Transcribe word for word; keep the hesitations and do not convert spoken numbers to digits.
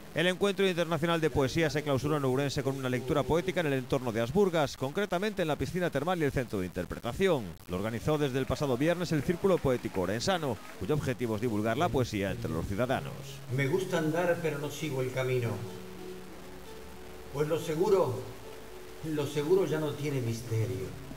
El Encuentro Internacional de Poesía se clausura en Ourense con una lectura poética en el entorno de Asburgas, concretamente en la piscina termal y el centro de interpretación. Lo organizó desde el pasado viernes el Círculo Poético Orensano, cuyo objetivo es divulgar la poesía entre los ciudadanos. Me gusta andar, pero no sigo el camino. Pues lo seguro, lo seguro ya no tiene misterio.